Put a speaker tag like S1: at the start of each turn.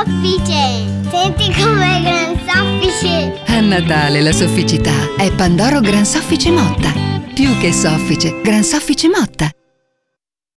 S1: Soffice! Senti com'è Gran Soffice!
S2: A Natale la sofficità è Pandoro Gran Soffice Motta. Più che soffice, Gran Soffice Motta.